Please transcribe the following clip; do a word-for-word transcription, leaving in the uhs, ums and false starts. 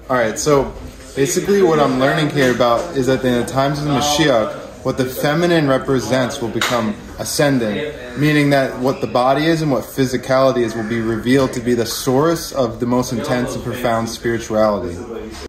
All right, so basically what I'm learning here about is that in the times of the Mashiach, what the feminine represents will become ascendant, meaning that what the body is and what physicality is will be revealed to be the source of the most intense and profound spirituality.